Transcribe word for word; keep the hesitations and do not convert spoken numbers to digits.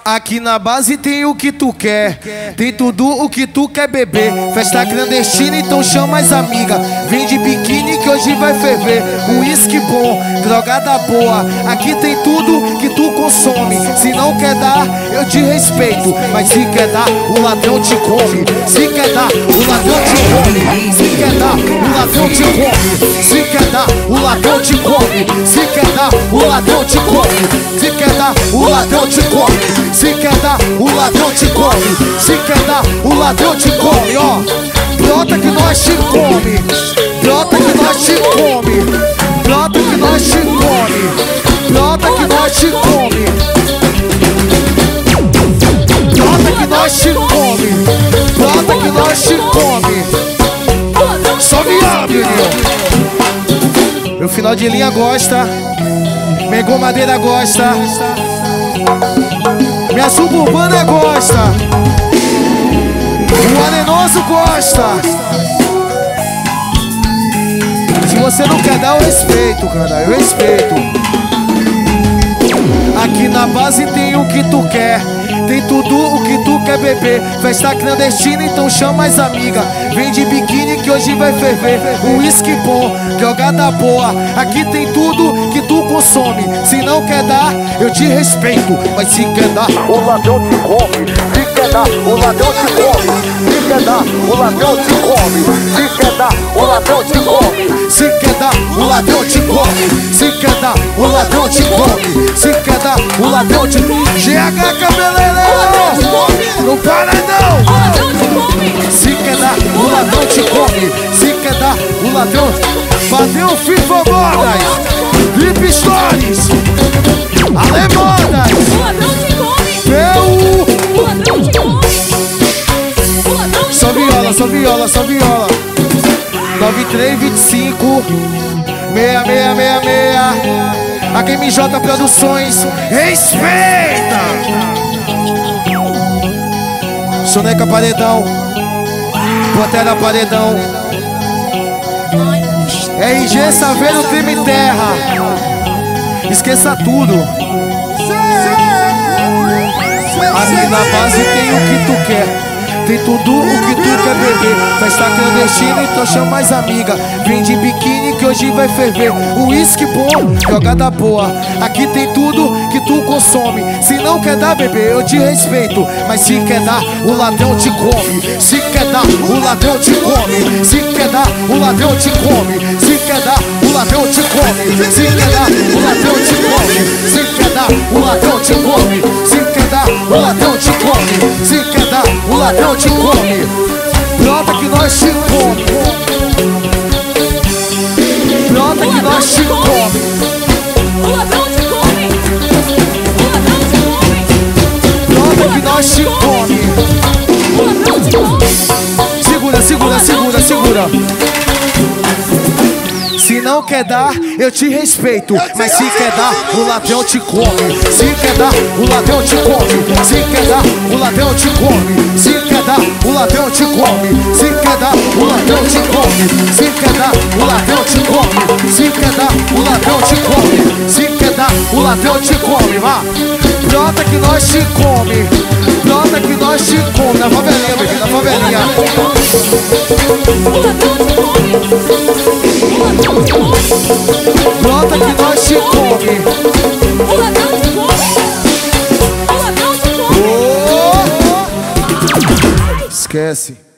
Aqui na base tem o que tu quer, tem tudo o que tu quer beber. Festa clandestina, então chama as amigas. Vem de biquíni que hoje vai ferver. Uísque bom, drogada boa. Aqui tem tudo que tu consome. Se não quer dar, eu te respeito. Mas se quer dar, o ladrão te come. Se quer dar, o ladrão te come. Se quer dar, o ladrão te come. Se quer dar, o ladrão te come. Se quer dar, o ladrão te come. Se quer dar, o ladrão te come. Se quer dar, o ladrão te come. Se quer dar, o ladrão te come, ó. Brota que nós te come. Brota que nós te come. Brota que nós te come. Brota que nós te come. Brota que nós te come. Brota que nós te come. Só viola, menino. Meu final de linha gosta. Mengão Madeira gosta. Minha suburbana gosta. O arenoso gosta. Se você não quer dar, eu respeito, cara, eu respeito. Aqui na base tem o que tu quer, tem tudo o que tu quer beber. Festa clandestina, então chama as amigas. Vem de biquíni que hoje vai ferver. Uísque bom, jogada boa. Aqui tem tudo que tu consome. Se não quer dar, eu te respeito. Mas se quer dar, o ladrão te come. Se quer dar, o ladrão te come. Se quer dar, o ladrão te come. Se quer dar, o ladrão te come. Se quer dar, o ladrão te come. Se quer dar, o ladrão te come. Se quer dar, o ladrão te come. G H cabeleireiro, não para não. Se quer dar, o ladrão te come. Se quer dar, o ladrão. Bateu FIFA Modas e Pistoles Alemanas. Meu Só viola, só viola, só viola. nove três vinte e cinco seis seis seis seis. A Game J Produções, respeita! Soneca Paredão, Pantera Paredão, R G Saveiro Crime Terra. Esqueça tudo. Aqui na base tem o que tu quer, tem tudo o que tu quer beber. Festa clandestina, então chama as amigas. Vem de biquíni que hoje vai ferver. Uísque bom, jogada boa. Aqui tem tudo que tu consome. Se não quer dar, bebê, eu te respeito. Mas se quer dar, o ladrão te come. Se quer dar, o ladrão te come. Se quer dar, o ladrão te come. Se quer dar, o ladrão te come. Se quer dar, o ladrão te come. Se quer dar, o ladrão te come. Se quer dar, o ladrão te come. Se quer dar, o ladrão te come. Brota que nós te come. Brota que nós te come. O ladrão te come. O ladrão te come. Brota que nós te come. O ladrão te come. Segura, segura, segura, segura. Se não quer dar, eu te respeito. Mas se quer dar, o ladrão te come. Se quer dar, o ladrão te come. Se quer dar, o ladrão te come. Se quer dar, o ladrão te come. Se quer dar, o ladrão te come. Se quer dar, o ladrão te come. Se quer dar, o ladrão te come. Se quer dar, o ladrão te come. Vá. Brota que nós te come. Brota que nós te come. Na favelinha, bebê, na favelinha. O ladrão te come. O ladrão te come. Brota que nós te come. O ladrão te come. O ladrão te come. Oh! Esquece.